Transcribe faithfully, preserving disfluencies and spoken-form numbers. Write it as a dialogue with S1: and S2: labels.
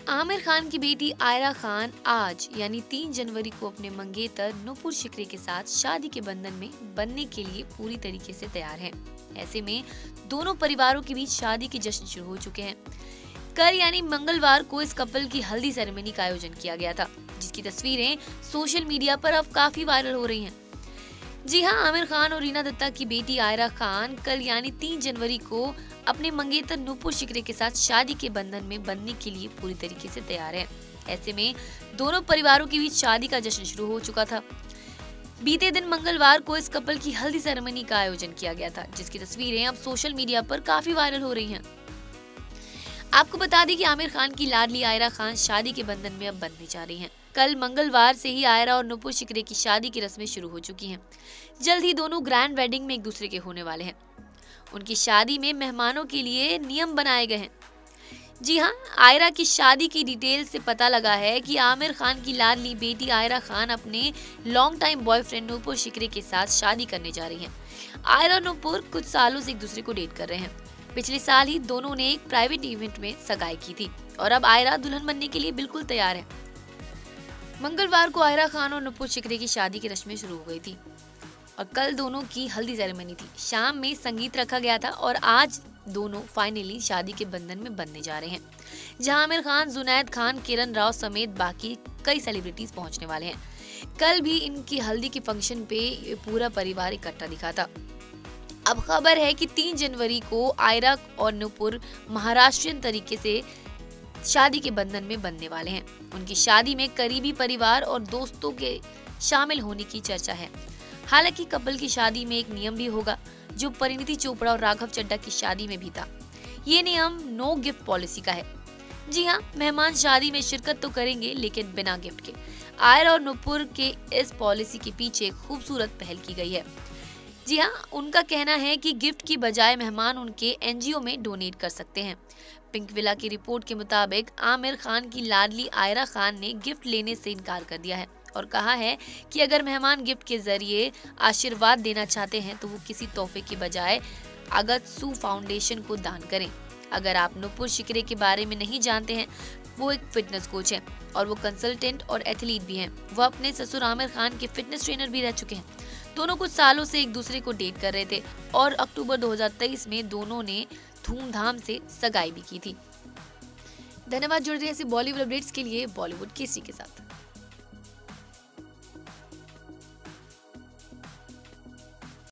S1: आमिर खान की बेटी आयरा खान आज यानी तीन जनवरी को अपने मंगेतर नुपुर शिकरे के साथ शादी के बंधन में बंधने के लिए पूरी तरीके से तैयार हैं। ऐसे में दोनों परिवारों के बीच शादी के जश्न शुरू हो चुके हैं। कल यानी मंगलवार को इस कपल की हल्दी सेरेमनी का आयोजन किया गया था, जिसकी तस्वीरें सोशल मीडिया पर अब काफी वायरल हो रही हैं। जी हाँ, आमिर खान और रीना दत्ता की बेटी आयरा खान कल यानी तीन जनवरी को अपने मंगेतर नुपुर शिकरे के साथ शादी के बंधन में बंधने के लिए पूरी तरीके से तैयार हैं। ऐसे में दोनों परिवारों के बीच शादी का जश्न शुरू हो चुका था। बीते दिन मंगलवार को इस कपल की हल्दी सेरेमनी का आयोजन किया गया था, जिसकी तस्वीरें अब सोशल मीडिया पर काफी वायरल हो रही हैं। आपको बता दें कि आमिर खान की लाडली आयरा खान शादी के बंधन में अब बंधने जा रही हैं। कल मंगलवार से ही आयरा और नुपुर शिकरे की शादी की रस्में शुरू हो चुकी हैं। जल्द ही दोनों ग्रैंड वेडिंग में एक दूसरे के होने वाले हैं। उनकी शादी में मेहमानों के लिए नियम बनाए गए हैं। जी हाँ, आयरा की शादी की डिटेल से पता लगा है कि आमिर खान की लाडली बेटी आयरा खान अपने long time boyfriend Nupur Shikhare के साथ शादी करने जा रही हैं। आयरा और नुपुर कुछ सालों से एक दूसरे को डेट कर रहे हैं। पिछले साल ही दोनों ने एक प्राइवेट इवेंट में सगाई की थी और अब आयरा दुल्हन बनने के लिए बिल्कुल तैयार है। मंगलवार को आयरा खान और नुपुर शिकरे की शादी की रस्में शुरू हो गई थी और कल दोनों की हल्दी सेरेमनी थी। शाम में संगीत रखा गया था और आज दोनों फाइनली शादी के बंधन में बंधने जा रहे हैं, जहां आमिर खान, जुनैद खान, किरण राव समेत बाकी कई सेलिब्रिटीज पहुंचने वाले हैं। कल भी इनकी हल्दी के फंक्शन पे पूरा परिवार इकट्ठा दिखा था। अब खबर है कि तीन जनवरी को आयरा और नुपुर महाराष्ट्रियन तरीके से शादी के बंधन में बंधने वाले हैं। उनकी शादी में करीबी परिवार और दोस्तों के शामिल होने की चर्चा है। हालांकि कपल की शादी में एक नियम भी होगा, जो परिणीति चोपड़ा और राघव चड्ढा की शादी में भी था। ये नियम नो गिफ्ट पॉलिसी का है। जी हाँ, मेहमान शादी में शिरकत तो करेंगे, लेकिन बिना गिफ्ट के। आयरा और नुपुर के इस पॉलिसी के पीछे खूबसूरत पहल की गई है। जी हाँ, उनका कहना है कि गिफ्ट की बजाय मेहमान उनके एनजीओ में डोनेट कर सकते हैं। पिंक विला की रिपोर्ट के मुताबिक आमिर खान की लाडली आयरा खान ने गिफ्ट लेने से इनकार कर दिया है और कहा है कि अगर मेहमान गिफ्ट के जरिए आशीर्वाद देना चाहते हैं तो वो किसी तोहफे के बजाय अगत्सू फाउंडेशन को दान करें। अगर आप नुपुर शिकरे के बारे में नहीं जानते हैं, वो एक फिटनेस कोच है और वो कंसल्टेंट और एथलीट भी हैं। वो अपने ससुर आमिर खान के फिटनेस ट्रेनर भी रह चुके हैं। दोनों कुछ सालों से एक दूसरे को डेट कर रहे थे और अक्टूबर दो हज़ार तेईस में दोनों ने धूमधाम से सगाई भी की थी। धन्यवाद जुड़ रहे ऐसी बॉलीवुड अपडेट्स के लिए बॉलीवुड केसरी के साथ।